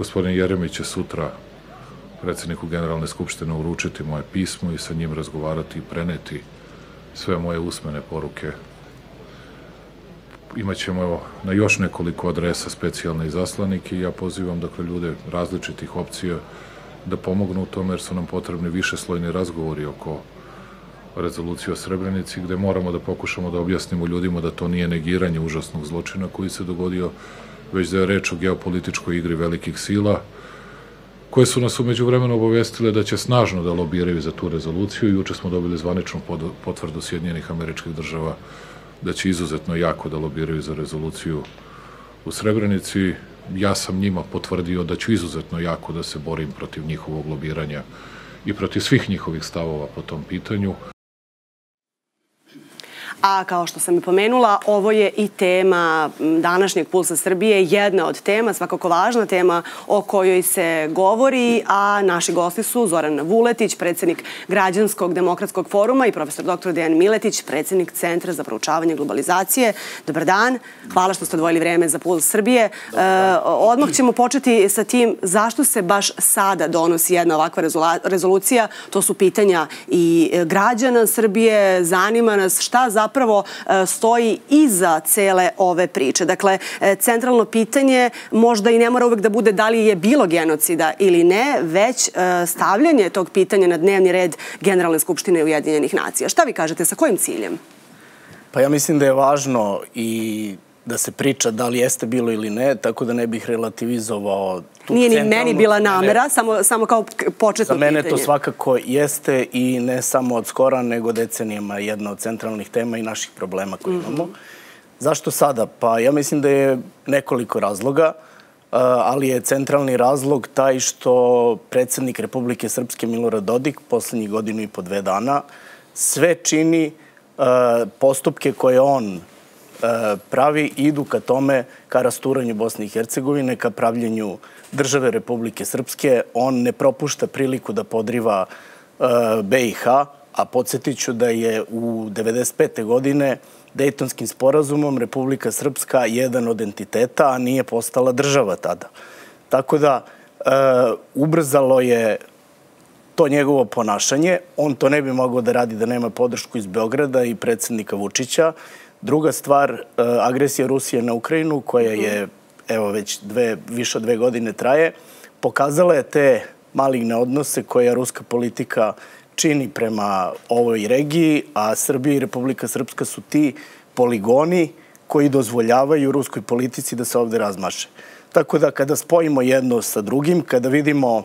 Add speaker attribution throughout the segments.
Speaker 1: Gospodin Jeremić će sutra predsjedniku Generalne skupštine uručiti moje pismo i sa njim razgovarati i preneti sve moje usmene poruke. Imaćemo na još nekoliko adresa specijalne izaslanike i ja pozivam dakle ljude različitih opcija da pomognu u tome jer su nam potrebni višeslojni razgovori oko rezolucije o Srebrenici gde moramo da pokušamo da objasnimo ljudima da to nije negiranje užasnog zločina koji se dogodio, već da je reč o geopolitičkoj igri velikih sila koje su nas umeđu vremenu obavestile da će snažno da lobiraju za tu rezoluciju i juče smo dobili zvaničnu potvrdu Sjedinjenih Američkih Država da će izuzetno jako da lobiraju za rezoluciju u Srebrenici. Ja sam njima potvrdio da ću izuzetno jako da se borim protiv njihovog lobiranja i protiv svih njihovih stavova po tom pitanju.
Speaker 2: A kao što sam i pomenula, ovo je i tema današnjeg Pulsa Srbije, jedna od tema, svakako važna tema o kojoj se govori, a naši gosti su Zoran Vuletić, predsjednik Građanskog demokratskog foruma i profesor dr. Dejan Miletić, predsjednik Centra za proučavanje globalizacije. Dobar dan, hvala što ste odvojili vreme za Puls Srbije. Odmah ćemo početi sa tim zašto se baš sada donosi jedna ovakva rezolucija. To su pitanja i građana Srbije, zanima nas šta zapravo stoji iza cele ove priče. Dakle, centralno pitanje možda i ne mora uvek da bude da li je bilo genocida ili ne, već stavljanje tog pitanja na dnevni red Generalne skupštine Ujedinjenih nacija. Šta vi kažete, sa kojim ciljem?
Speaker 3: Pa ja mislim da je važno i da se priča da li jeste bilo ili ne, tako da ne bih relativizovao tu
Speaker 2: Nije ni meni bila namera, samo kao početno pitanje.
Speaker 3: Za mene to svakako jeste i ne samo od skora, nego decenijama jedna od centralnih tema i naših problema koje imamo. Zašto sada? Pa ja mislim da je nekoliko razloga, ali je centralni razlog taj što predsjednik Republike Srpske Milorad Dodik poslednjih godinu i po 2 dana sve čini postupke koje on pravi idu ka tome, ka rasturanju Bosne i Hercegovine, ka pravljenju države Republike Srpske. On ne propušta priliku da podriva BiH, a podsjetit ću da je u 1995. godine Dejtonskim sporazumom Republika Srpska jedan od entiteta, a nije postala država tada. Tako da ubrzalo je to njegovo ponašanje. On to ne bi mogao da radi da nema podršku iz Beograda i predsjednika Vučića. Druga stvar, agresija Rusije na Ukrajinu, koja je, evo, već više od 2 godine traje, pokazala je te maligne odnose koje ruska politika čini prema ovoj regiji, a Srbija i Republika Srpska su ti poligoni koji dozvoljavaju ruskoj politici da se ovde razmaše. Tako da kada spojimo jedno sa drugim, kada vidimo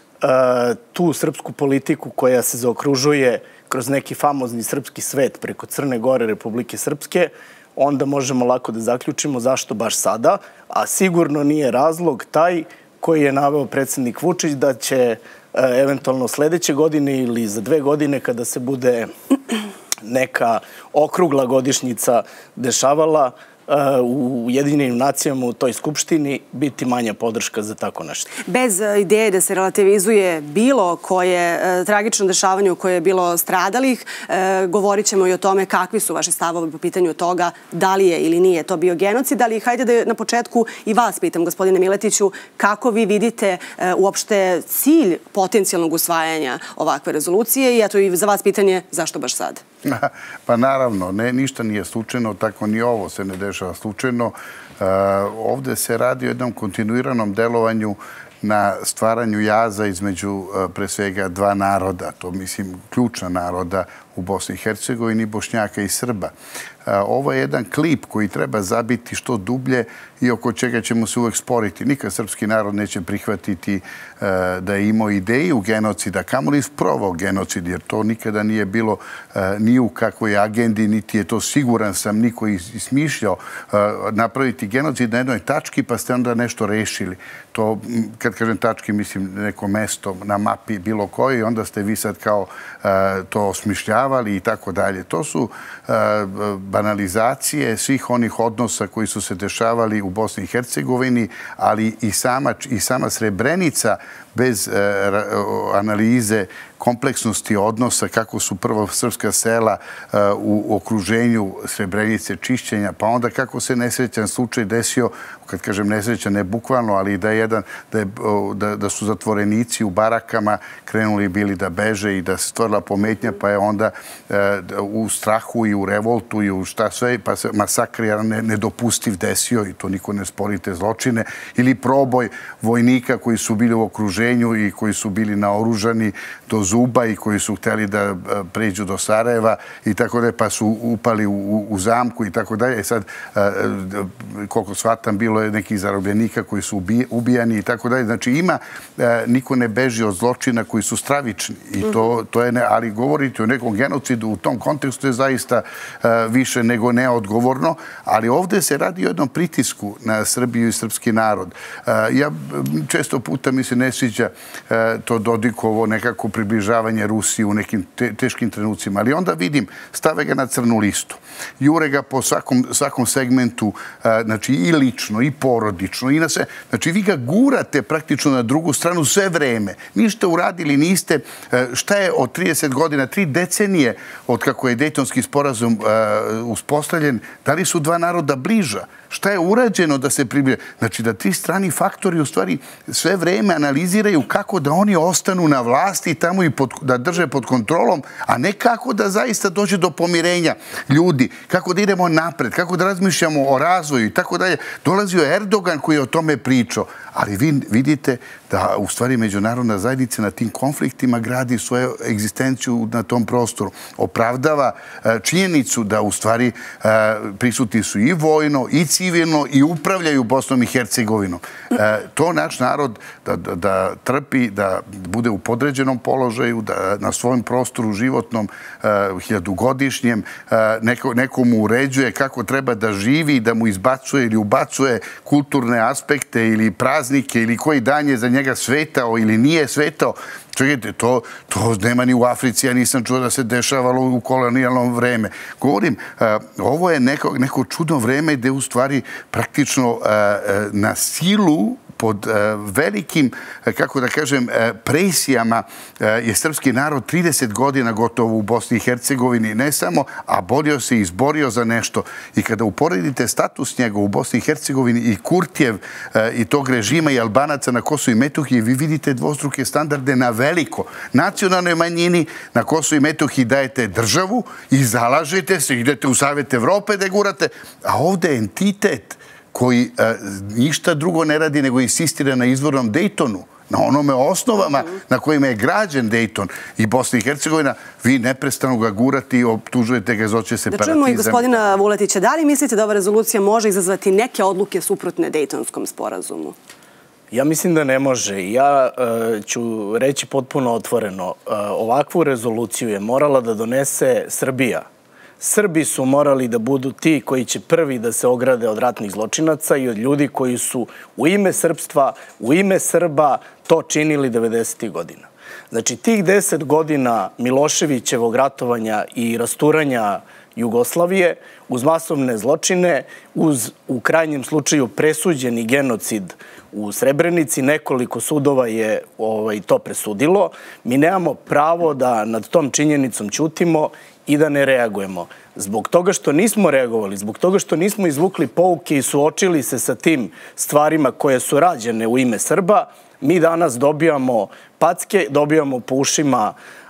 Speaker 3: tu srpsku politiku koja se zaokružuje kroz neki famozni srpski svet preko Crne Gore, Republike Srpske, onda možemo lako da zaključimo zašto baš sada, a sigurno nije razlog taj koji je naveo predsjednik Vučić da će eventualno sledeće godine ili za 2 godine kada se bude neka okrugla godišnjica dešavala u Ujedinjenim nacijama u toj skupštini biti manja podrška za tako nešto.
Speaker 2: Bez ideje da se relativizuje bilo koje tragično dešavanje u koje je bilo stradalih, govorit ćemo i o tome kakvi su vaši stavovi po pitanju toga da li je ili nije to bio genocid, ali hajde da na početku i vas pitam, gospodine Miletiću, kako vi vidite uopšte cilj potencijalnog usvajanja ovakve rezolucije i eto i za vas pitanje zašto baš sad?
Speaker 4: Pa naravno, ništa nije slučajno, tako ni ovo se ne dešava slučajno. Ovde se radi o jednom kontinuiranom delovanju na stvaranju jaza između pre svega 2 naroda, to mislim ključna naroda u Bosni i Hercegovini, Bošnjaka i Srba. Ovo je jedan klip koji treba zabiti što dublje i oko čega ćemo se uvek sporiti. Nikad srpski narod neće prihvatiti da je imao ideju genocida, kamoli sprovao genocid, jer to nikada nije bilo ni u kakvoj agendi, niti je to, siguran sam, niko smišljao napraviti genocid na jednoj tački pa ste onda nešto rešili. To, kad kažem tački, mislim neko mesto na mapi bilo koji, onda ste vi sad kao to osmišljavali i tako dalje. To su banalizacije svih onih odnosa koji su se dešavali u Bosni i Hercegovini, ali i sama Srebrenica bez analize kompleksnosti odnosa, kako su prvo srpska sela u okruženju Srebrenice, čišćenja, pa onda kako se nesrećan slučaj desio, kad kažem nesrećan, ne bukvalno, ali da su zatvorenici u barakama krenuli bili da beže i da se stvorila pometnja, pa je onda u strahu i u revoltu i u šta sve, pa se masakr nedopustiv desio i to niko ne spori te zločine, ili proboj vojnika koji su bili u okruženju i koji su bili naoružani do zuba i koji su hteli da pređu do Sarajeva i tako da, pa su upali u zamku i tako dalje. Sad, koliko shvatam, bilo je nekih zarobljenika koji su ubijani i tako dalje. Znači, niko ne beži od zločina koji su stravični i to je, ali govoriti o nekom genocidu u tom kontekstu je zaista više nego neodgovorno, ali ovdje se radi o jednom pritisku na Srbiju i srpski narod. Ja često puta mi se ne sviđa to Dodikovo nekako približavanje Rusiji u nekim teškim trenucima, ali onda vidim, stave ga na crnu listu, jure ga po svakom segmentu, znači i lično, i porodično, i na sve. Znači, vi ga gurate praktično na drugu stranu sve vreme. Ništa uradili niste. Šta je od 30 godina, 3 decenije od kako je Dejtonski sporazum uspostavljen, da li su dva naroda bliža? Šta je urađeno da se približe? Znači, da ti strani faktori u stvari sve vreme analiziraju kako da oni ostanu na vlasti i tamo i da drže pod kontrolom, a ne kako da zaista dođe do pomirenja ljudi, kako da idemo napred, kako da razmišljamo o razvoju i tako dalje. Dolazio je Erdogan koji je o tome pričao, ali vi vidite da u stvari međunarodna zajednica na tim konfliktima gradi svoju egzistenciju na tom prostoru. Opravdava činjenicu da u stvari prisutni su i vojno, i civilno, i upravljaju Bosnom i Hercegovinom. To naš narod da trpi, da bude u podređenom položaju, da na svojom prostoru životnom, hiljadugodišnjem, nekom uređuje kako treba da živi, da mu izbacuje ili ubacuje kulturne aspekte ili praznike ili koji dan je za njega svetao ili nije svetao. Čekajte, to nema ni u Africi, ja nisam čuo da se dešavalo u kolonijalnom vreme. Govorim, ovo je neko čudno vreme gde u stvari praktično na silu pod velikim, kako da kažem, presijama je srpski narod 30 godina gotovo u Bosni i Hercegovini, ne samo, a borio se i izborio za nešto. I kada uporedite status njega u Bosni i Hercegovini i Kurtijev i tog režima i Albanaca na Kosovu i Metohiji, vi vidite dvostruke standarde na veliko. Nacionalnoj manjini na Kosovu i Metohiji dajete državu i zalažete se, idete u Savet Evrope da gurate, a ovdje je entitet koji ništa drugo ne radi nego insistira na izvornom Dejtonu, na onome osnovama na kojima je građen Dejton i Bosna i Hercegovina, vi neprestano ga gurati i optužujete ga za hoće separatizam.
Speaker 2: Da čujemo i gospodina Vuletića, da li mislite da ova rezolucija može izazvati neke odluke suprotne Dejtonskom sporazumu?
Speaker 3: Ja mislim da ne može. Ja ću reći potpuno otvoreno. Ovakvu rezoluciju je morala da donese Srbija. Srbi su morali da budu ti koji će prvi da se ograde od ratnih zločinaca i od ljudi koji su u ime srpstva, u ime Srba to činili 90. godina. Znači, tih 10 godina Miloševićevog ratovanja i rasturanja Jugoslavije uz masovne zločine, uz u krajnjem slučaju presuđeni genocid u Srebrenici, nekoliko sudova je to presudilo. Mi nemamo pravo da nad tom činjenicom ćutimo i da ne reagujemo. Zbog toga što nismo reagovali, zbog toga što nismo izvukli pouke i suočili se sa tim stvarima koje su rađene u ime Srba, mi danas dobijamo packe, dobijamo po ušima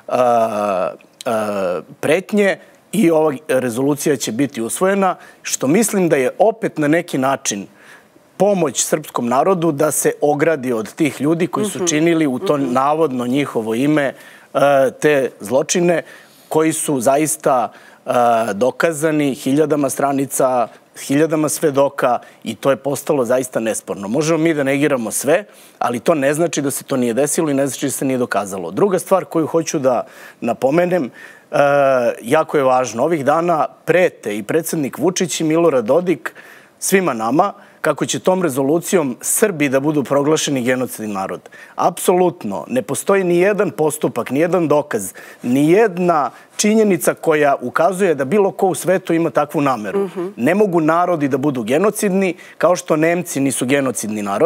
Speaker 3: pretnje i ova rezolucija će biti usvojena, što mislim da je opet na neki način pomoć srpskom narodu da se ogradi od tih ljudi koji su činili u to navodno njihovo ime te zločine koji su zaista dokazani hiljadama stranica, hiljadama svedoka i to je postalo zaista nesporno. Možemo mi da negiramo sve, ali to ne znači da se to nije desilo i ne znači da se nije dokazalo. Druga stvar koju hoću da napomenem, jako je važno. Ovih dana prete i predsjednik Vučić i Milorad Dodik svima nama kako će tom rezolucijom Srbi da budu proglašeni genocidni narod. Apsolutno, ne postoji ni jedan postupak, ni jedan dokaz, ni jedna činjenica koja ukazuje da bilo ko u svetu ima takvu nameru. Ne mogu narodi da budu genocidni, kao što Nemci nisu genocidni narod.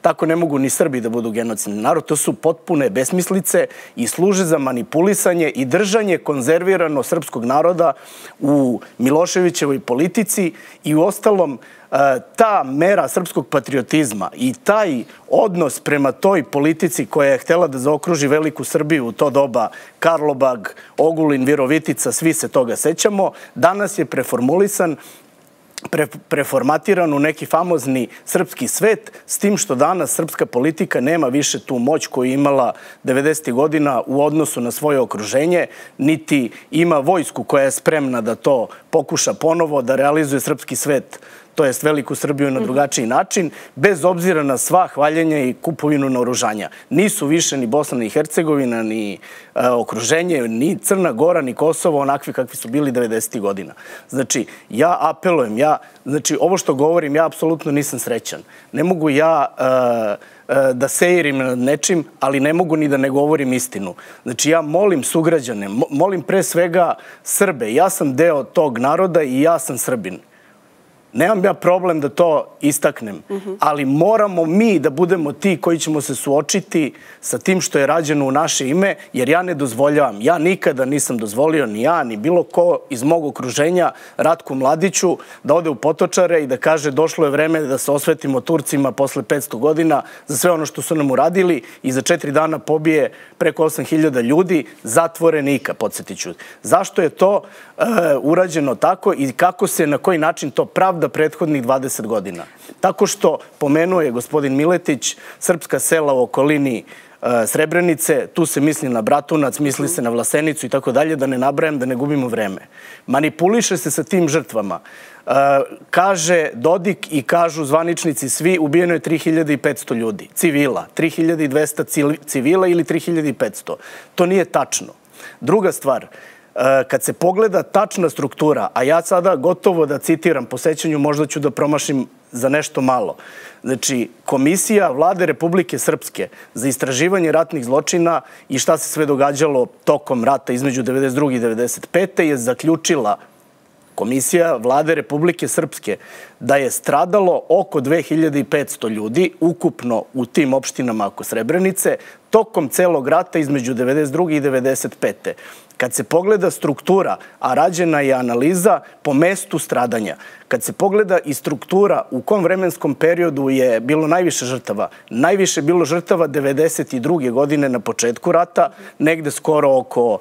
Speaker 3: tako ne mogu ni Srbi da budu genocidni narod. To su potpune besmislice i služe za manipulisanje i držanje konzervirano srpskog naroda u Miloševićevoj politici i u ostalom ta mera srpskog patriotizma i taj odnos prema toj politici koja je htela da zaokruži veliku Srbiju u to doba, Karlobag, Ogulin, Virovitica, svi se toga sećamo, danas je preformulisan, preformatiran u neki famozni srpski svet, s tim što danas srpska politika nema više tu moć koju je imala 90. godina u odnosu na svoje okruženje, niti ima vojsku koja je spremna da to pokuša ponovo, da realizuje srpski svet, to jest veliku Srbiju na drugačiji način, bez obzira na sva hvaljenja i kupovinu naoružanja. Nisu više ni Bosna i Hercegovina, ni okruženje, ni Crna Gora, ni Kosovo onakvi kakvi su bili 90. godina. Znači, ja apelujem, znači, ovo što govorim, ja apsolutno nisam srećan. Ne mogu ja da seirim nad nečim, ali ne mogu ni da ne govorim istinu. Znači, ja molim sugrađane, molim pre svega Srbe. Ja sam deo tog naroda i ja sam Srbin. Nemam ja problem da to istaknem, ali moramo mi da budemo ti koji ćemo se suočiti sa tim što je rađeno u naše ime, jer ja ne dozvoljavam. Ja nikada nisam dozvolio, ni ja, ni bilo ko iz mog okruženja, Ratku Mladiću, da ode u Potočare i da kaže došlo je vreme da se osvetimo Turcima posle 500 godina za sve ono što su nam uradili i za 4 dana pobije preko 8.000 ljudi, zatvorenika, podsjetiću. Zašto je to urađeno tako i kako se, na koji način to pravda prethodnih 20 godina? Tako što, pomenuo je gospodin Miletić, srpska sela u okolini Srebrenice, tu se misli na Bratunac, misli se na Vlasenicu i tako dalje, da ne nabrajam, da ne gubimo vreme. Manipuliše se sa tim žrtvama. Kaže Dodik i kažu zvaničnici svi, ubijeno je 3.500 ljudi, civila, 3.200 civila ili 3.500. To nije tačno. Druga stvar, kad se pogleda tačna struktura, a ja sada gotovo da citiram, po sećanju možda ću da promašim za nešto malo. Znači, Komisija Vlade Republike Srpske za istraživanje ratnih zločina i šta se sve događalo tokom rata između 92. i 95. je zaključila Komisija Vlade Republike Srpske da je stradalo oko 2.500 ljudi ukupno u tim opštinama oko Srebrenice tokom celog rata između 92. i 95. Kad se pogleda struktura, a rađena je analiza po mestu stradanja, kad se pogleda i struktura u kom vremenskom periodu je bilo najviše žrtava, najviše je bilo žrtava 92. godine na početku rata, negde skoro oko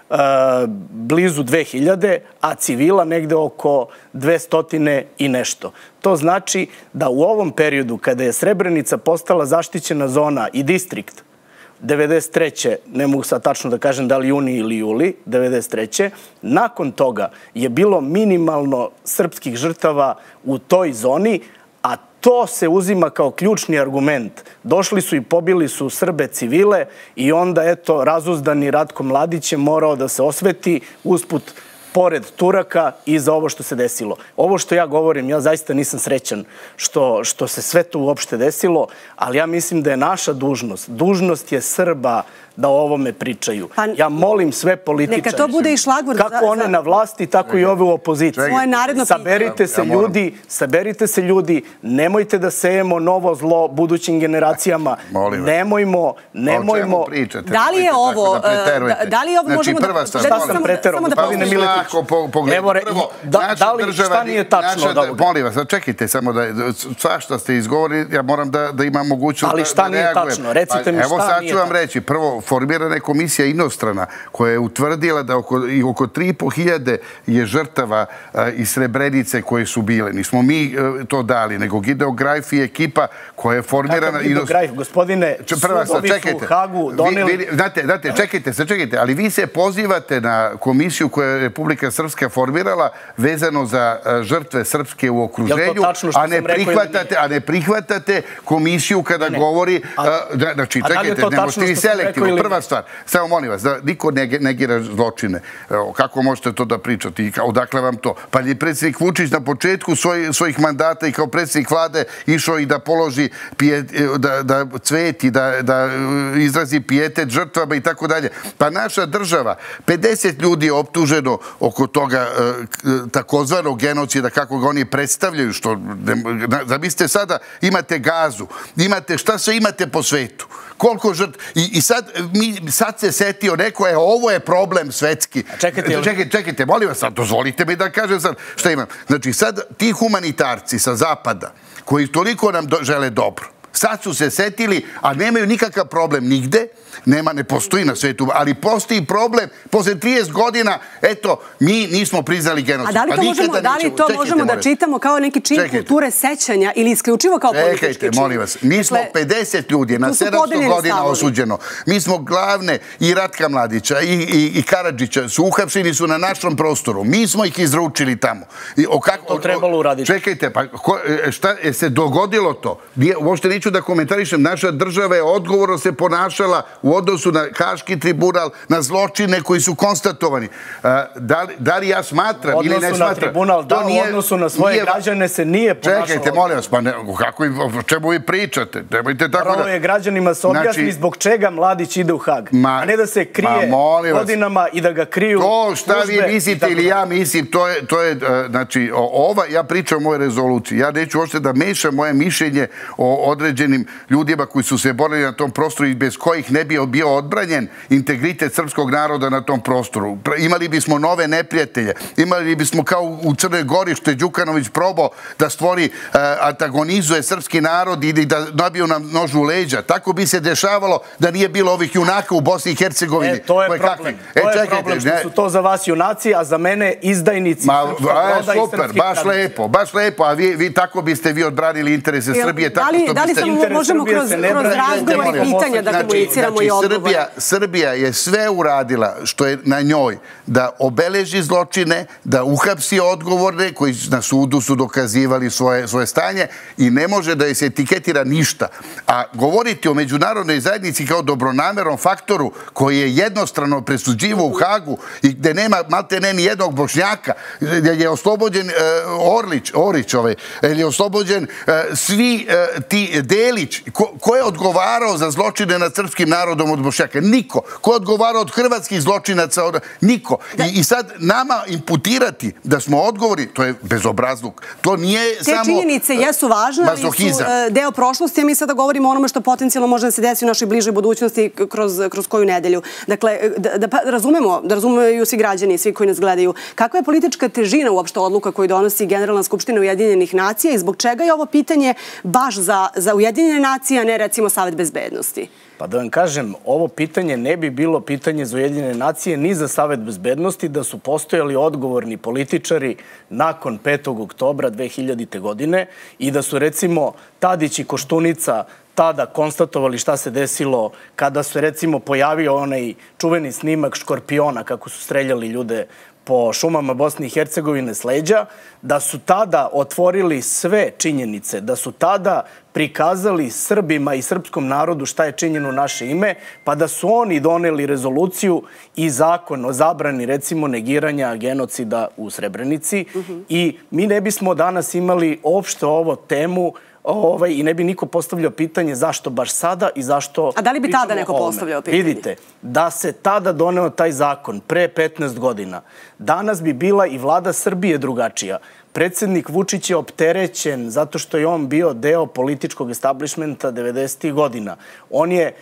Speaker 3: blizu 2000, a civila negde oko 200 i nešto. To znači da u ovom periodu, kada je Srebrenica postala zaštićena zona i distrikt, 93. ne mogu sad tačno da kažem da li juni ili juli, 93. Nakon toga je bilo minimalno srpskih žrtava u toj zoni, a to se uzima kao ključni argument. Došli su i pobili su Srbe civile i onda, eto, razuzdani Ratko Mladić je morao da se osveti usput pored Turaka i za ovo što se desilo. Ovo što ja govorim, ja zaista nisam srećan što se sve to uopšte desilo, ali ja mislim da je naša dužnost, dužnost je Srba da o ovome pričaju. Ja molim sve političare,
Speaker 2: neka to bude i šlagvort
Speaker 3: kako one na vlasti, tako i ove u opoziciji. Saberite se ljudi, nemojte da sejemo novo zlo budućim generacijama. Nemojmo.
Speaker 2: Da li je ovo, možemo da...
Speaker 3: Šta sam preterao, gospodine Miletiću? Da li, šta nije tačno?
Speaker 4: Molim vas, čekajte samo da svašta ste izgovorili, ja moram da imam mogućnost da reagujem.
Speaker 3: Ali šta nije tačno? Recite mi šta nije tačno.
Speaker 4: Evo sad ću vam reći, prvo, formirana je komisija inostrana koja je utvrdila da oko 3.500 je žrtava iz Srebrenice koje su bile. Nismo mi to dali, nego Gideon Grajf i ekipa koja je formirana...
Speaker 3: Kakav Gideon Grajf, gospodine, sudovi su u Hagu doneli...
Speaker 4: Znate, čekajte, ali vi se pozivate na komisiju koju je Republika Srpska formirala vezano za žrtve srpske u okruženju, a ne prihvatate komisiju kada govori... Znači, čekajte, ne možete vi selektivno. Prva stvar, samo molim vas, da niko negira zločine. Kako možete to da pričate i odakle vam to? Pa je predsjednik Vučić na početku svojih mandata i kao predsjednik vlade išao i da položi da cvet i da izrazi pijetet žrtvama i tako dalje. Pa naša država, 50 ljudi je optuženo oko toga takozvanog genocida, kako ga oni predstavljaju, što, zamislite sada, imate Gazu, imate, šta sve imate po svetu, koliko i sad se setio neko ovo je problem svetski. Čekajte, molim vas, sad dozvolite mi da kažem sad šta imam. Znači, sad ti humanitarci sa zapada, koji toliko nam žele dobro, sad su se setili, a nemaju nikakav problem nigde, ne postoji na svetu, ali postoji problem posle 30 godina, eto, mi nismo priznali genocid.
Speaker 2: A da li to možemo da čitamo kao neki čin kulture sećanja ili isključivo kao politički čin?
Speaker 4: Čekajte, molim vas, mi smo 50 ljudi na 700 godina osuđeno. Mi smo glavne i Ratka Mladića i Karadžića su uhapšeni su na našom prostoru. Mi smo ih izručili tamo.
Speaker 3: To trebalo uraditi.
Speaker 4: Čekajte, pa šta se dogodilo to? Uopšte neću da komentarišem, naša država je odgovorno se ponašala u odnosu na Haški tribunal, na zločine koji su konstatovani. Da li ja smatram ili ne smatram?
Speaker 3: Odnosu na tribunal, da, u odnosu na svoje građane se nije ponašalo.
Speaker 4: Čekajte, molim vas, o čemu vi pričate?
Speaker 3: Pravo je građanima se objasni zbog čega Mladić ide u Hag, a ne da se krije godinama i da ga kriju službe.
Speaker 4: To šta vi mislite ili ja mislim, to je, znači, ja pričam o ovoj rezoluciji. Ja neću uopšte da mešam moje mišljenje o određenim ljudima koji su se borili na tom prostoru i bez kojih ne bi bio odbranjen integritet srpskog naroda na tom prostoru. Imali bismo nove neprijatelje. Imali bismo kao u Crnoj Gori što je Đukanović probao da stvori, antagonizuje srpski narod i da nabiju nam nož u leđa. Tako bi se dešavalo da nije bilo ovih junaka u Bosni i Hercegovini.
Speaker 3: To je problem. To je problem što su to za vas junaci, a za mene izdajnici.
Speaker 4: Super, baš lepo. A vi tako biste vi odbranili interese Srbije.
Speaker 2: Da li samo možemo kroz razgovor i pitanja da komuniciramo i odgovore?
Speaker 4: Srbija je sve uradila što je na njoj da obeleži zločine, da uhapsi odgovorne koji na sudu su dokazivali svoje stanje i ne može da je se etiketira ništa. A govoriti o međunarodnoj zajednici kao dobronamernom faktoru koji je jednostrano presuđivao u Hagu i gde nema maltene ni jednog Bošnjaka, gde je oslobođen Orić, je oslobođen svi ti Delić. Ko je odgovarao za zločine nad srpskim narodom od Bošnjaka? Niko. Ko je odgovarao od hrvatskih zločinaca? Niko. I sad nama imputirati da smo odgovori, to je bezobrazluk. To nije samo...
Speaker 2: Te činjenice jesu važne, ali su deo prošlosti, a mi sada govorimo o onome što potencijalno može da se desi u našoj bližoj budućnosti kroz koju nedelju. Dakle, da razumeju svi građani i svi koji nas gledaju, kakva je politička težina uopšte odluka koju donosi Generalna skupština Ujedinjenih nacija i zbog čega je ovo pitanje baš za Ujedinjene nacije, a ne recimo Savet bezbednosti?
Speaker 3: Pa da vam kažem, ovo pitanje ne bi bilo pitanje za Ujedinjene nacije ni za Savet bezbednosti da su postojali odgovorni političari nakon 5. oktobra 2000. godine i da su recimo Tadić i Koštunica tada konstatovali šta se desilo kada se recimo pojavio onaj čuveni snimak Škorpiona kako su streljali ljude po šumama Bosne i Hercegovine s leđa, da su tada otvorili sve činjenice, da su tada prikazali Srbima i srpskom narodu šta je činjeno u naše ime, pa da su oni doneli rezoluciju i zakon o zabrani, recimo, negiranja genocida u Srebrenici i mi ne bismo danas imali uopšte ovo temu i ne bi niko postavljao pitanje zašto baš sada i zašto...
Speaker 2: A da li bi tada neko postavljao pitanje?
Speaker 3: Vidite, da se tada doneo taj zakon pre 15 godina, danas bi bila i vlada Srbije drugačija. Predsednik Vučić je opterećen zato što je on bio deo političkog establishmenta 90. godina. On je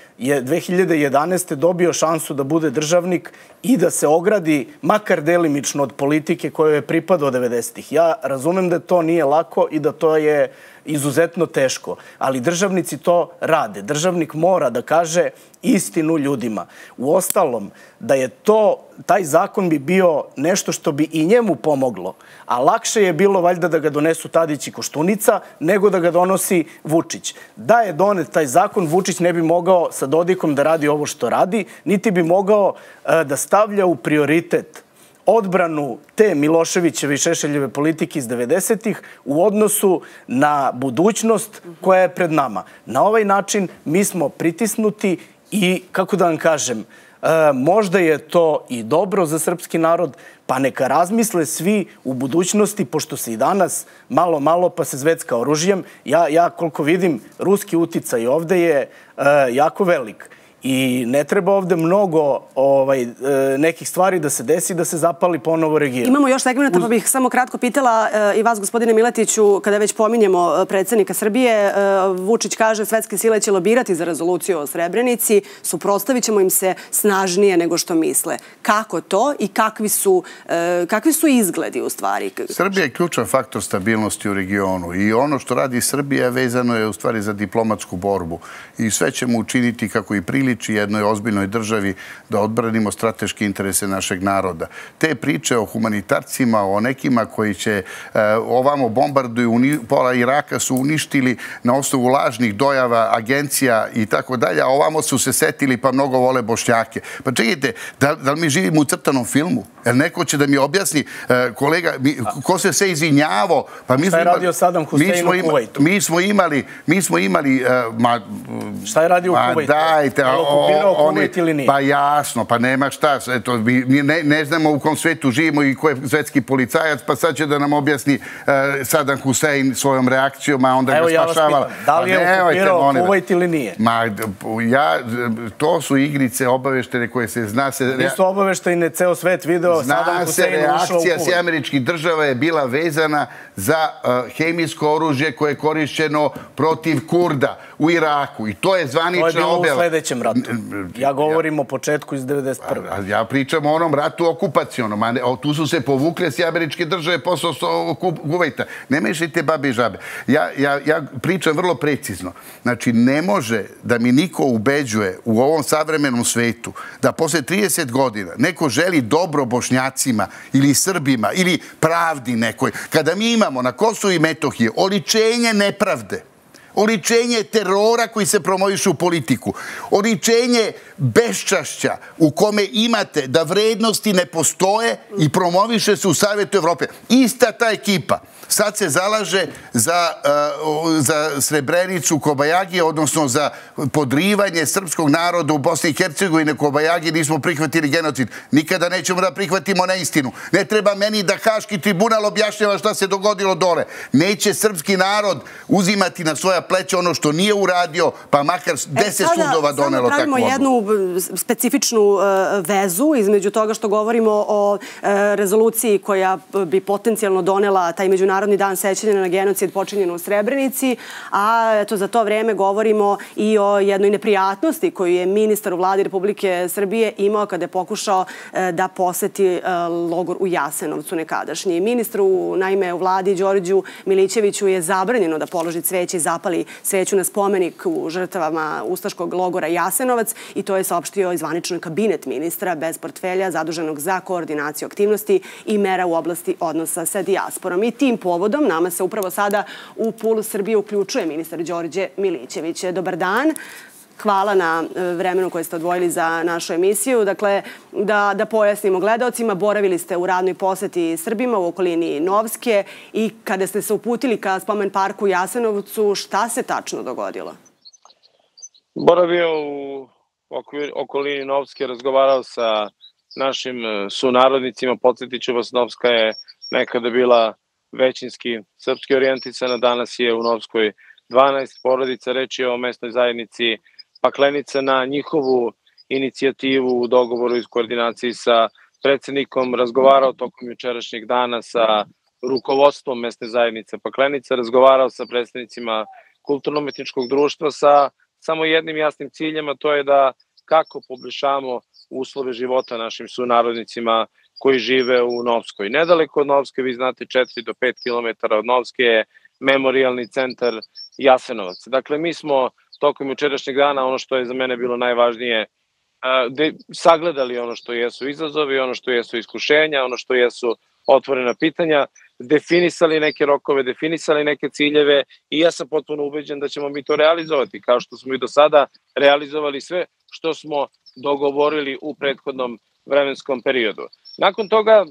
Speaker 3: 2011. dobio šansu da bude državnik i da se ogradi makar delimično od politike kojoj je pripadao 90. Ja razumem da to nije lako i da to je izuzetno teško, ali državnici to rade. Državnik mora da kaže istinu ljudima. Uostalom, da je taj zakon bi bio nešto što bi i njemu pomoglo, a lakše je bilo valjda da ga donesu Tadić i Koštunica nego da ga donosi Vučić. Da je donet taj zakon, Vučić ne bi mogao sa Dodikom da radi ovo što radi, niti bi mogao da stavlja u prioritet odbranu te Miloševićeve i Šešeljeve politike iz 90-ih u odnosu na budućnost koja je pred nama. Na ovaj način mi smo pritisnuti i, kako da vam kažem, možda je to i dobro za srpski narod, pa neka razmisle svi u budućnosti, pošto se i danas malo pa se zvecka oružjem. Ja koliko vidim, ruski uticaj ovde je jako velik. I ne treba ovde mnogo nekih stvari da se desi, da se zapali ponovo region.
Speaker 2: Imamo još segmenta, pa bih samo kratko pitala i vas, gospodine Miletiću, kada već pominjemo predsjednika Srbije. Vučić kaže svetske sile će lobirati za rezoluciju o Srebrenici, suprotstavit ćemo im se snažnije nego što misle. Kako to i kakvi su izgledi u stvari?
Speaker 4: Srbija je ključan faktor stabilnosti u regionu i ono što radi Srbija vezano je u stvari za diplomatsku borbu i sve ćemo učiniti kako i priliči jednoj ozbiljnoj državi da odbranimo strateške interese našeg naroda. Te priče o humanitarcima, o nekima koji će ovamo bombarduju, pola Iraka su uništili na osnovu lažnih dojava agencija i tako dalje, a ovamo su se setili pa mnogo vole Bošnjake. Pa čekajte, da li mi živimo u crtanom filmu? Jer neko će da mi objasni, kolega, ko se sve izvinjavao?
Speaker 3: Šta je radio Sadam Husein u Kuvajtu?
Speaker 4: Mi smo imali...
Speaker 3: Šta je radio u Kuvajtu?
Speaker 4: Dajte, pa jasno, pa nema šta. Mi ne znamo u kom svetu živimo i ko je svetski policajac, pa sad će da nam objasni Sadam Husein svojom reakcijom, a onda ga spašavala.
Speaker 3: Evo ja vas pitam, da li je okupirao Kuvajt ili nije?
Speaker 4: To su igrice obaveštene koje se zna se...
Speaker 3: Nisu obaveštene, ceo svet video Sadam Husein ušao u Kuvajt.
Speaker 4: Reakcija s američkih država je bila vezana za hemijsko oružje koje je korišćeno protiv Kurda u Iraku i to je zvanična objava.
Speaker 3: To je bilo u sledećem ratu. Ja govorim o početku iz 1991.
Speaker 4: Ja pričam o onom ratu okupacionom. Tu su se povukle s američke države posle Kuvajta. Ne mešajte babe i žabe. Ja pričam vrlo precizno. Znači, ne može da mi niko ubeđuje u ovom savremenom svetu da posle 30 godina neko želi dobro Bošnjacima ili Srbima ili pravdi nekoj. Kada mi imamo na Kosovu i Metohiji oličenje nepravde, oličenje terora koji se promoviše u politiku, oličenje beščašća u kome imate da vrednosti ne postoje i promoviše se u Savjetu Evrope. Ista ta ekipa sad se zalaže za Srebrenicu Kobajagi, odnosno za podrivanje srpskog naroda u Bosni i Hercegovini Kobajagi, nismo prihvatili genocid. Nikada nećemo da prihvatimo neistinu. Ne treba meni da Haški tribunal objašnjava šta se dogodilo dole. Neće srpski narod uzimati na svoja pleća ono što nije uradio, pa makar 10 sudova donelo takvu odluku.
Speaker 2: Sada pravimo jednu specifičnu vezu između toga što govorimo o rezoluciji koja bi potencijalno donela taj Međunarodni dan sećanja na genocid počinjen u Srebrenici, a eto za to vreme govorimo i o jednoj neprijatnosti koju je ministar u vladi Republike Srbije imao kada je pokušao da poseti logor u Jasenovcu nekadašnji. Ministru, naime, u vladi Đorđu Milićeviću je zabranjeno da položi cveće i zapali sveću na spomenik u žrtvama ustaškog logora Jasenovac i to je saopštio i zvanično kabinet ministra bez portfelja zaduženog za koordinaciju aktivnosti i mera u oblasti odnosa sa dijasporom. I tim povodom nama se upravo sada u Puls Srbije uključuje ministar Đorđe Milićević. Dobar dan. Hvala na vremenu koje ste odvojili za našu emisiju. Dakle, da pojasnimo gledaocima, boravili ste u radnoj poseti Srbima u okolini Novske i kada ste se uputili ka spomen parku u Jasenovcu, šta se tačno dogodilo?
Speaker 5: Boravio u okolini Novske, razgovarao sa našim sunarodnicima. Podsjetit ću vas, Novska je nekada bila većinski srpski orijentisana, danas je u Novskoj 12 porodica. Reč je o mesnoj zajednici Paklenica. Na njihovu inicijativu u dogovoru i koordinaciji sa predsjednikom razgovarao tokom jučerašnjeg dana sa rukovodstvom mesne zajednice Paklenica, razgovarao sa predstavnicima kulturno-umetničkog društva sa samo jednim jasnim ciljem, a to je da kako poboljšamo uslove života našim sunarodnicima koji žive u Novskoj. Nedaleko od Novske, vi znate, 4 do 5 kilometara od Novske je memorijalni centar Jasenovac. Dakle, mi smo tokom jučerašnjeg dana, ono što je za mene bilo najvažnije, sagledali ono što jesu izazovi, ono što jesu iskušenja, ono što jesu otvorena pitanja, definisali neke rokove, definisali neke ciljeve i ja sam potpuno ubeđen da ćemo mi to realizovati, kao što smo i do sada realizovali sve što smo dogovorili u prethodnom vremenskom periodu. Nakon toga,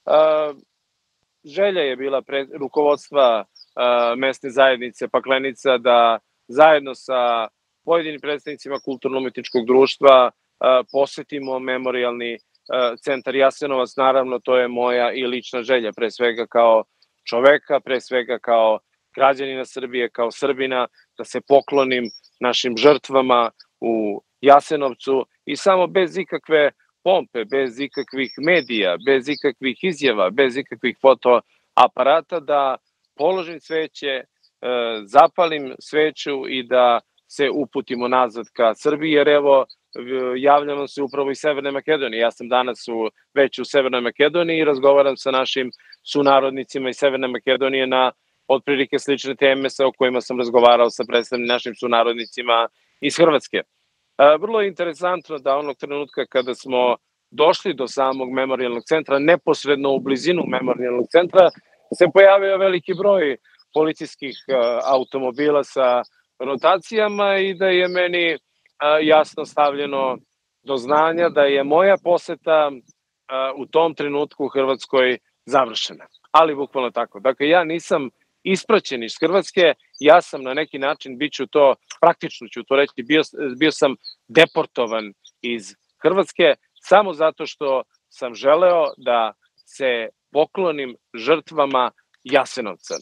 Speaker 5: želja je bila rukovodstva mesne zajednice Paklenica da zajedno sa pojedinim predstavnicima kulturno-umetničkog društva posetimo memorijalni centar Jasenovac. Naravno, to je moja i lična želja, pre svega kao čoveka, pre svega kao građanina Srbije, kao Srbina, da se poklonim našim žrtvama u Jasenovcu i samo bez ikakve pompe, bez ikakvih medija, bez ikakvih izjava, bez ikakvih fotoaparata da položim sveće, zapalim sveću i da se uputimo nazad ka Srbiji, jer evo, javljamo se upravo iz Severne Makedonije. Ja sam danas već u Severnoj Makedoniji i razgovaram sa našim sunarodnicima iz Severne Makedonije na otprilike slične teme o kojima sam razgovarao sa predstavnim našim sunarodnicima iz Hrvatske. Vrlo je interesantno da onog trenutka kada smo došli do samog memorijalnog centra, neposredno u blizinu memorijalnog centra, se pojavio veliki broj policijskih automobila sa rotacijama i da je meni jasno stavljeno do znanja da je moja poseta u tom trenutku u Hrvatskoj završena. Ali bukvalno tako. Dakle, ja nisam ispraćen iz Hrvatske, ja sam na neki način, praktično ću to reći, bio sam deportovan iz Hrvatske samo zato što sam želeo da se poklonim žrtvama Jasenovca.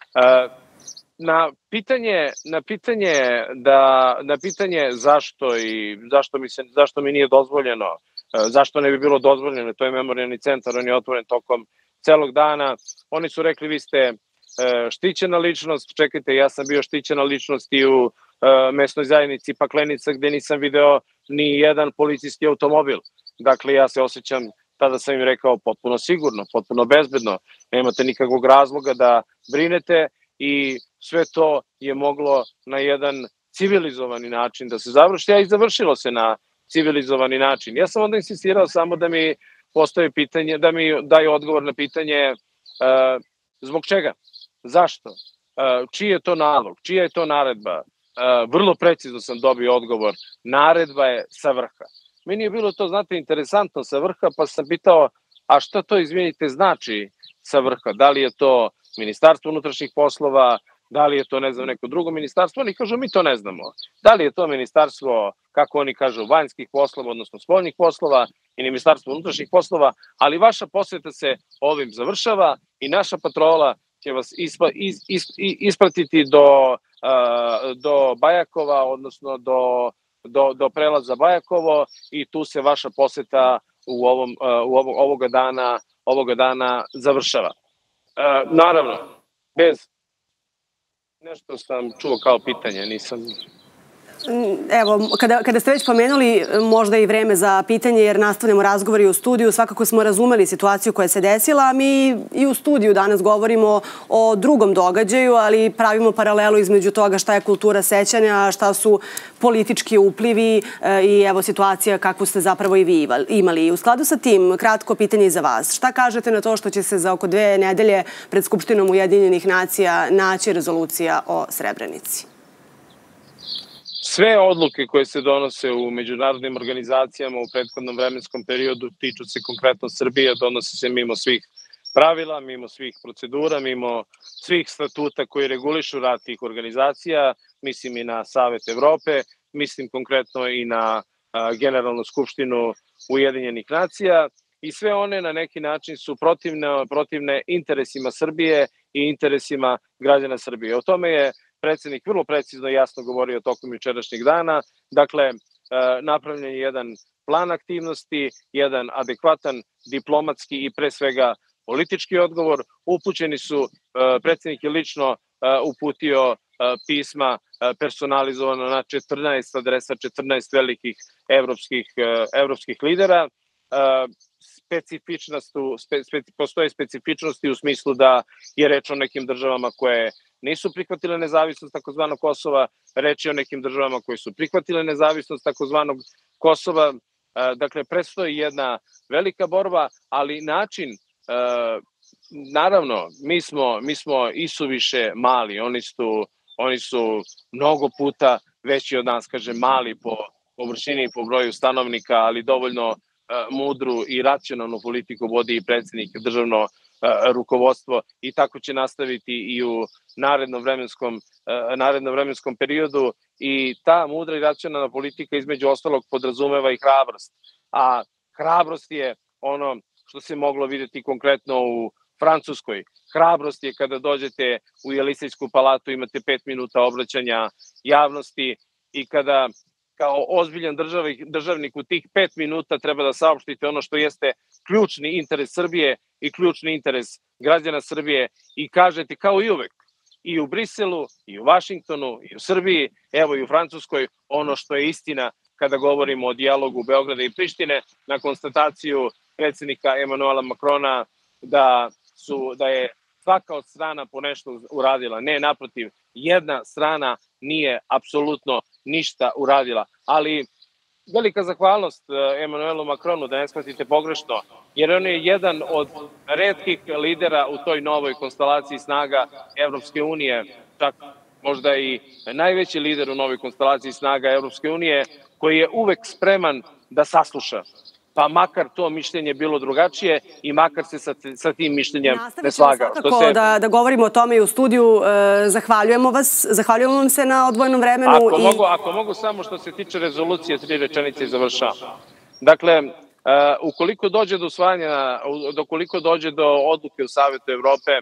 Speaker 5: Na pitanje zašto mi nije dozvoljeno, zašto ne bi bilo dozvoljeno, to je memorijalni centar, on je otvoren tokom celog dana. Oni su rekli, vi ste štićena ličnost. Čekajte, ja sam bio štićena ličnost i u mesnoj zajednici Paklenica, gde nisam video ni jedan policijski automobil. Dakle, ja se osjećam, tada sam im rekao, potpuno sigurno, potpuno bezbedno, nemate nikakvog razloga da brinete i sve to je moglo na jedan civilizovani način da se završi, a i završilo se na civilizovani način. Ja sam onda insistirao samo da mi postavi pitanje, da mi daju odgovor na pitanje zbog čega, zašto, čiji je to nalog, čija je to naredba. Vrlo precizno sam dobio odgovor, naredba je sa vrha. Meni je bilo to, znate, interesantno sa vrha, pa sam pitao, a šta to, izvinite, znači sa vrha? Da li je to Ministarstvo unutrašnjih poslova, da li je to, ne znam, neko drugo ministarstvo? Oni kažu, mi to ne znamo. Da li je to ministarstvo, kako oni kažu, vanjskih poslova, odnosno spoljnih poslova i Ministarstvo unutrašnjih poslova, ali vaša poseta se ovim završava i naša patrola će vas ispratiti do Bajakova, odnosno do prelaza Bajakovo i tu se vaša poseta ovoga dana završava. Naravno, nešto sam čuo kao pitanje, nisam...
Speaker 2: Evo, kada ste već pomenuli, možda i vreme za pitanje, jer nastavljamo razgovor i u studiju. Svakako smo razumeli situaciju koja se desila, a mi i u studiju danas govorimo o drugom događaju, ali pravimo paralelu između toga šta je kultura sećanja, šta su politički uplivi i evo situacija kakvu ste zapravo i vi imali. U skladu sa tim, kratko pitanje i za vas. Šta kažete na to što će se za oko 2 nedelje pred Skupštinom Ujedinjenih nacija naći rezolucija o Srebrenici?
Speaker 5: Sve odluke koje se donose u međunarodnim organizacijama u prethodnom vremenskom periodu tiču se konkretno Srbije, donose se mimo svih pravila, mimo svih procedura, mimo svih statuta koji regulišu rad tih organizacija, mislim i na Savet Evrope, mislim konkretno i na Generalnu skupštinu Ujedinjenih nacija i sve one na neki način su protivne interesima Srbije i interesima građana Srbije. O tome je predsednik vrlo precizno i jasno govorio tokom jučerašnjeg dana. Dakle, napravljen je jedan plan aktivnosti, jedan adekvatan diplomatski i pre svega politički odgovor. Upućeni su, predsednik je lično uputio pisma personalizovano na 14 adresa, 14 velikih evropskih lidera. Postoje specifičnosti u smislu da je reč o nekim državama koje nisu prihvatile nezavisnost takozvanog Kosova, reč je o nekim državama koje su prihvatile nezavisnost takozvanog Kosova. Dakle, predstoji jedna velika borba, ali način, naravno, mi smo isuviše mali, oni su mnogo puta veći od nas, kažem, mali po površini i po broju stanovnika, ali dovoljno mudru i racionalnu politiku vodi i predsednik, državno rukovodstvo i tako će nastaviti i u narednom vremenskom periodu i ta mudra i racionalna politika između ostalog podrazumeva i hrabrost. A hrabrost je ono što se moglo videti konkretno u Francuskoj. Hrabrost je kada dođete u Jelisejsku palatu, imate 5 minuta obraćanja javnosti i kada kao ozbiljan državnik u tih 5 minuta treba da saopštite ono što jeste ključni interes Srbije i ključni interes građana Srbije i kažete kao i uvek, i u Briselu, i u Vašingtonu, i u Srbiji, evo i u Francuskoj, ono što je istina kada govorimo o dijalogu Beograda i Prištine, na konstataciju predsjednika Emanuela Makrona da je svaka od strana po nešto uradila. Ne, naprotiv, jedna strana nije apsolutno ništa uradila. Ali velika zahvalnost Emanuelu Makronu, da ne shvatite pogrešno, jer on je jedan od retkih lidera u toj novoj konstelaciji snaga Evropske unije, čak možda i najveći lider u novoj konstelaciji snaga Evropske unije, koji je uvek spreman da sasluša. Pa makar to mišljenje bilo drugačije i makar se sa tim mišljenjem ne slagao.
Speaker 2: Nastavit ćemo svakako da govorimo o tome i u studiju. Zahvaljujemo vam se na odvojenom vremenu.
Speaker 5: Ako mogu samo što se tiče rezolucije, 3 rečenice i završavam. Dakle, ukoliko dođe do usvajanja, ukoliko dođe do odluke u Savetu Evrope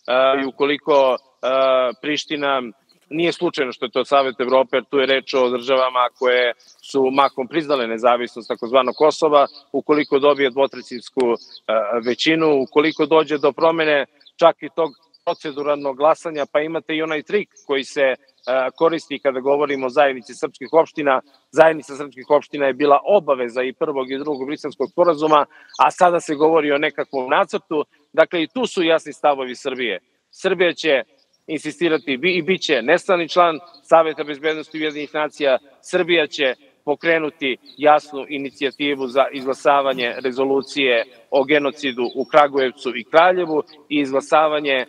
Speaker 5: i ukoliko Priština, nije slučajno što je to Savet Evrope, jer tu je reč o državama koje su mahom priznale nezavisnost takozvanog Kosova, ukoliko dobije dvotrećinsku većinu, ukoliko dođe do promene čak i tog proceduralnog glasanja, pa imate i onaj trik koji se koristi kada govorimo o zajednici srpskih opština. Zajednica srpskih opština je bila obaveza i prvog i drugog Briselskog sporazuma, a sada se govori o nekakvom nacrtu. Dakle, i tu su jasni stavovi Srbije. Srbija će insistirati i bit će nestrani član Saveta bezbednosti Ujedinjenih nacija. Srbija će pokrenuti jasnu inicijativu za izglasavanje rezolucije o genocidu u Kragujevcu i Kraljevu i izglasavanje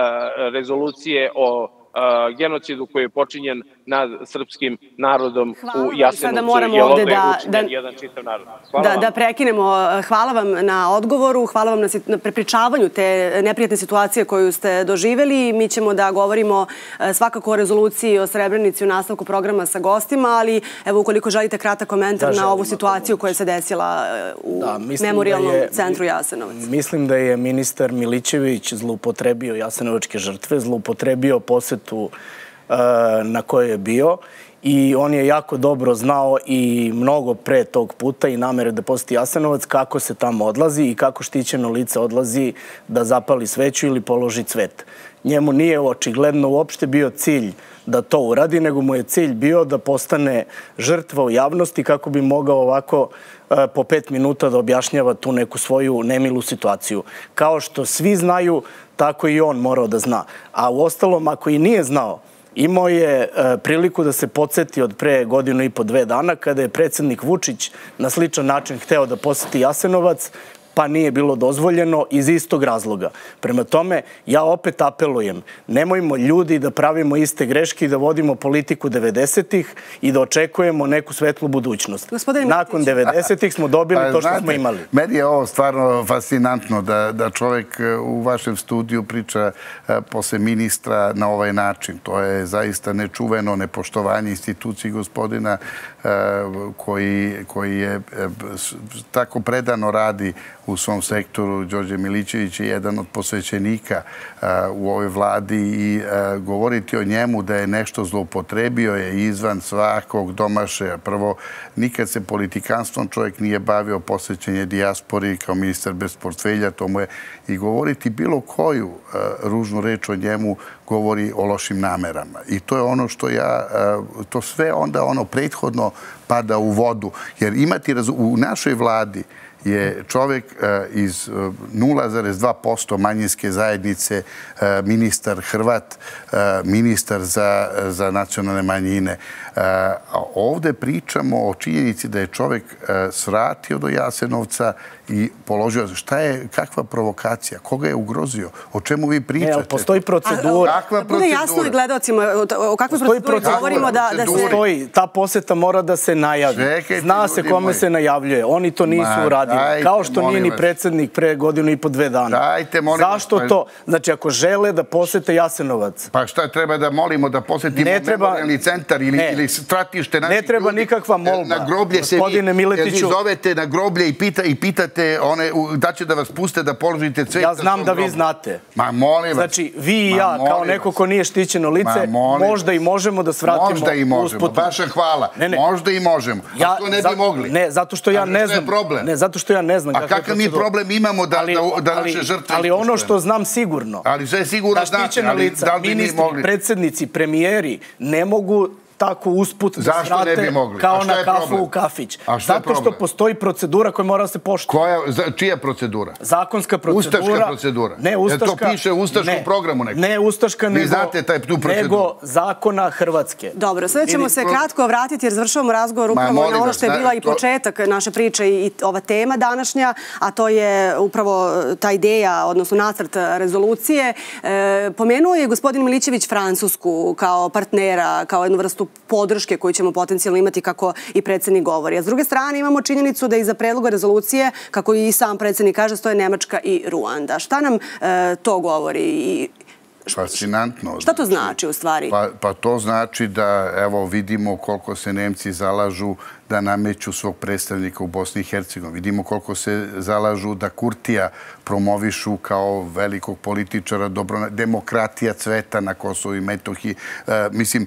Speaker 5: rezolucije o genocidu koji je počinjen nad srpskim narodom u Jasenovcu, jer ovde je učinjen jedan čitav narod.
Speaker 2: Da prekinemo. Hvala vam na odgovoru, hvala vam na prepričavanju te neprijatne situacije koju ste doživeli. Mi ćemo da govorimo svakako o rezoluciji o Srebrenici u nastavku programa sa gostima, ali evo ukoliko želite kratak komentar na ovu situaciju koja se desila u Memorijalnom centru Jasenovac.
Speaker 3: Mislim da je ministar Milićević zloupotrebio jasenovačke žrtve, zloupotrebio posetu na kojoj je bio i on je jako dobro znao i mnogo pre tog puta i namere da poseti Jasenovac kako se tamo odlazi i kako štićeno lice odlazi da zapali sveću ili položi cvet. Njemu nije očigledno uopšte bio cilj da to uradi, nego mu je cilj bio da postane žrtva u javnosti kako bi mogao ovako po 5 minuta da objašnjava tu neku svoju nemilu situaciju. Kao što svi znaju, tako i on morao da zna. A u ostalom, ako i nije znao, imao je priliku da se podsjeti od pre 1,5-2 dana kada je predsjednik Vučić na sličan način hteo da poseti Jasenovac, pa nije bilo dozvoljeno iz istog razloga. Prema tome, ja opet apelujem, nemojmo ljudi da pravimo iste greške i da vodimo politiku 90-ih i da očekujemo neku svetlu budućnost. Nakon 90-ih smo dobili to što smo imali.
Speaker 4: Meni je ovo stvarno fascinantno da čovjek u vašem studiju priča posle ministra na ovaj način. To je zaista nečuveno nepoštovanje instituciji gospodina koji je tako predano radi u svom sektoru. Đorđe Milićević je jedan od posvećenika u ovoj vladi i govoriti o njemu da je nešto zloupotrebio je izvan svakog domašaja. Prvo, nikad se politikanstvom čovjek nije bavio, posvećenje dijaspori kao ministar bez portfelja, to mu je i govoriti bilo koju ružnu reč o njemu govori o lošim namerama. I to je ono što to sve onda ono prethodno pada u vodu. Jer imati u našoj vladi je čovjek iz 0,2% manjinske zajednice, ministar Hrvat, ministar za nacionalne manjine. Ovde pričamo o činjenici da je čovjek svratio do Jasenovca i položio. Šta je, kakva provokacija? Koga je ugrozio? O čemu vi pričate?
Speaker 3: Postoji procedura.
Speaker 4: Kakva procedura?
Speaker 2: Bude jasno i gledalcima o kakvoj proceduri govorimo da se...
Speaker 3: Ta poseta mora da se najavi. Zna se kome se najavljuje. Oni to nisu uradili. godine. Kao što nije ni predsjednik pre godinu i po 2 dana.
Speaker 4: Dajte, molim vas.
Speaker 3: Zašto to? Znači, ako žele da posete Jasenovac...
Speaker 4: Pa šta treba da molimo da posetimo memorijalni centar ili stratište naših ljudi?
Speaker 3: Ne treba nikakva molba.
Speaker 4: Na groblje se vi zovete na groblje i pitate da će da vas puste da položite cvet.
Speaker 3: Ja znam da vi znate.
Speaker 4: Ma molim vas.
Speaker 3: Znači, vi i ja, kao neko ko nije štićeno lice, možda i možemo da svratimo usput.
Speaker 4: Možda i možemo. Baša hvala. Možda i možemo. A to ne bi mogli.
Speaker 3: Ne, zato što ja ne znam. Ne, zato što ja ne znam.
Speaker 4: A kakav mi problem imamo da naše žrtve...
Speaker 3: Ali ono što znam sigurno.
Speaker 4: Ali sve sigurno znate.
Speaker 3: Da ministri, predsjednici, premijeri ne mogu tako usput da svrate kao na kafu u kafić. Zato što postoji procedura koja mora da se poštuje.
Speaker 4: Čija procedura?
Speaker 3: Zakonska procedura.
Speaker 4: Ustaška procedura.
Speaker 3: Ne ustaška.
Speaker 4: To piše u ustaškom programu nekako.
Speaker 3: Ne ustaška, nego zakona Hrvatske.
Speaker 2: Dobro, sada ćemo se kratko vratiti jer završavamo razgovor upravo na ono što je bila i početak naše priče i ova tema današnja, a to je upravo ta ideja, odnosno nacrt rezolucije. Pomenuo je gospodin Milićević Francusku kao partnera, kao jednu vrstu podrške koju ćemo potencijalno imati, kako i predsjednik govori. A s druge strane imamo činjenicu da iza predloga rezolucije, kako i sam predsjednik kaže, stoje Nemačka i Ruanda. Šta nam to govori?
Speaker 4: Fascinantno.
Speaker 2: Šta to znači u stvari?
Speaker 4: Pa to znači da, evo, vidimo koliko se Nemci zalažu da nameću svog predstavnika u Bosni i Hercegovini. Vidimo koliko se zalažu da Kurtija promovišu kao velikog političara, demokratija cveta na Kosovu i Metohiji. Mislim,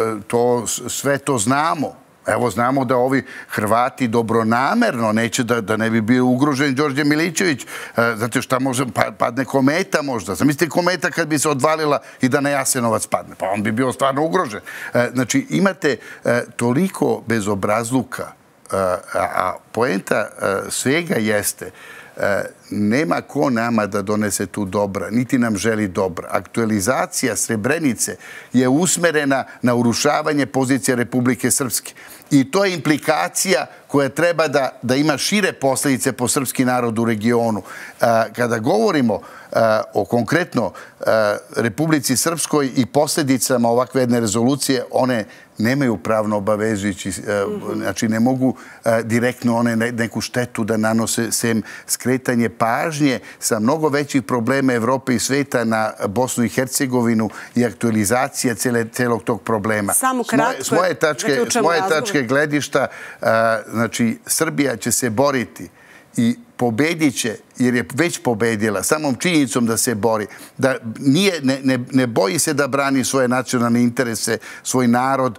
Speaker 4: sve to znamo. Evo, znamo da ovi Hrvati dobronamerno neće da ne bi bio ugrožen Đorđe Milićević. Zato šta može, padne kometa možda. Zamislite kometa kad bi se odvalila i da na Jasenovac padne. Pa on bi bio stvarno ugrožen. Znači, imate toliko bezobrazluka, a poenta svega jeste nema ko nama da donese tu dobra, niti nam želi dobra. Aktualizacija Srebrenice je usmerena na urušavanje pozicije Republike Srpske. I to je implikacija koja treba da ima šire posljedice po srpski narod u regionu. Kada govorimo o konkretno Republici Srpskoj i posljedicama ovakve jedne rezolucije, one nemaju pravno obavezujući, znači ne mogu direktno one neku štetu da nanose, sem skretanje pažnje sa mnogo većih problema Evrope i sveta na Bosnu i Hercegovinu i aktualizacija celog tog problema.
Speaker 2: Samo kratko.
Speaker 4: S moje tačke gledišta, znači Srbija će se boriti i pobedit će, jer je već pobedila samom činjenicom da se bori, da ne boji se da brani svoje nacionalne interese, svoj narod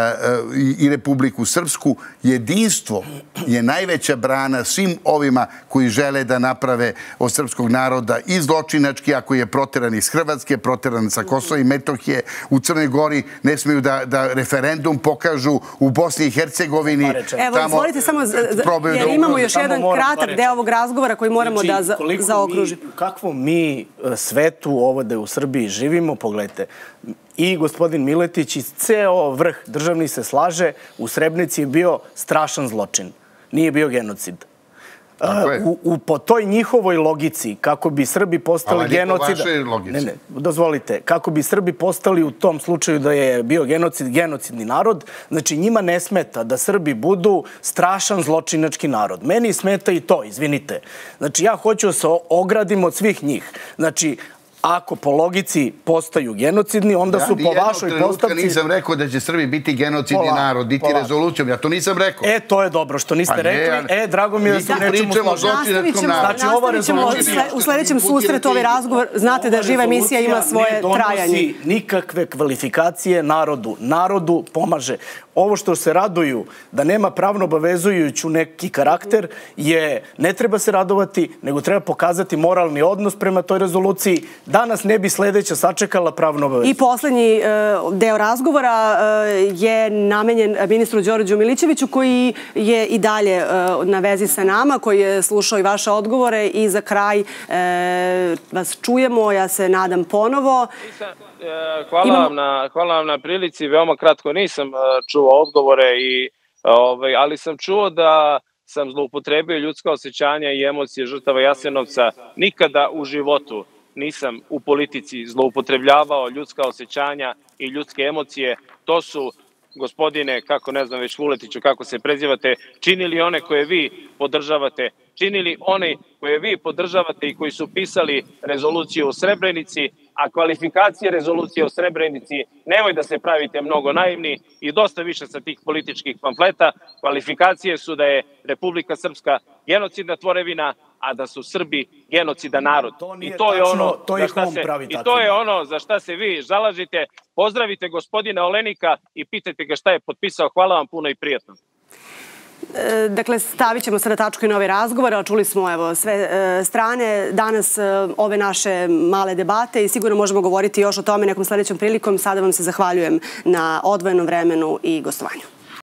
Speaker 4: i Republiku Srpsku. Jedinstvo je najveća brana svim ovima koji žele da naprave od srpskog naroda i zločinački, ako je proteran iz Hrvatske, proteran sa Kosova i Metohije, u Crnoj Gori ne smiju da referendum pokažu, u Bosni i Hercegovini.
Speaker 2: Evo, izvolite samo, jer imamo još jedan kratak deo ovog razgovora koji moramo da zaokružimo.
Speaker 3: U kakvom mi svetu ovde u Srbiji živimo, pogledajte, i gospodin Miletić i ceo vrh državni se slaže, u Srebrenici je bio strašan zločin. Nije bio genocid. Po toj njihovoj logici, kako bi Srbi postali genocida...
Speaker 4: Ali po vašoj logici.
Speaker 3: Ne, dozvolite. Kako bi Srbi postali u tom slučaju da je bio genocidni narod, znači njima ne smeta da Srbi budu strašan zločinački narod. Meni smeta i to, izvinite. Znači ja hoću da se ogradim od svih njih. Znači, ako po logici postaju genocidni, onda su po vašoj postavci...
Speaker 4: Ja nijednog nisam rekao da će Srbi biti genocidni narod, biti rezolucijom. Ja to nisam rekao.
Speaker 3: To je dobro što niste rekli. Drago mi je da se u nečemu složili.
Speaker 2: U sljedećem susretu ovaj razgovor, znate da Živa emisija ima svoje trajanje.
Speaker 3: Ne donosi nikakve kvalifikacije narodu. Narodu pomaže. Ovo što se raduju da nema pravno obavezujuću neki karakter je, ne treba se radovati, nego treba pokazati moralni odnos prema toj rezoluciji. Danas ne bi sljedeća sačekala pravno obavezujuću.
Speaker 2: I poslednji deo razgovora je namenjen ministru Đorđu Milićeviću, koji je i dalje na vezi sa nama, koji je slušao i vaše odgovore i za kraj vas čujemo, ja se nadam ponovo.
Speaker 5: Hvala vam na prilici. Veoma kratko nisam čuo odgovore, ali sam čuo da sam zloupotrebio ljudska osjećanja i emocije žrtava Jasenovca. Nikada u životu nisam u politici zloupotrebljavao ljudska osjećanja i ljudske emocije. To su, gospodine, kako ne znam već Vuletiću, kako se prezivate, činili one koje vi podržavate, činili oni koje vi podržavate i koji su pisali rezoluciju o Srebrenici, a kvalifikacije rezolucije o Srebrenici, nemoj da se pravite mnogo naivni i dosta više sa tih političkih pamfleta. Kvalifikacije su da je Republika Srpska genocidna tvorevina, a da su Srbi genocidan narod.
Speaker 3: I to je
Speaker 5: ono za šta se vi zalažite. Pozdravite gospodina Olenika i pitajte ga šta je potpisao. Hvala vam puno i prijatno.
Speaker 2: Dakle, stavit ćemo sada tačku i na ovaj razgovor, a čuli smo sve strane danas ove naše male debate i sigurno možemo govoriti još o tome nekom sledećom prilikom. Sada vam se zahvaljujem na odvojenom vremenu i gostovanju.